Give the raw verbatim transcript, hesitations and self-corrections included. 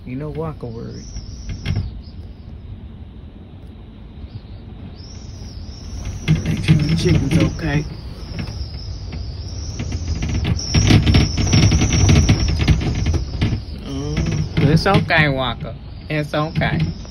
You know Walker word. Make sure the chicken's okay. Mm, it's okay, Walker. It's okay.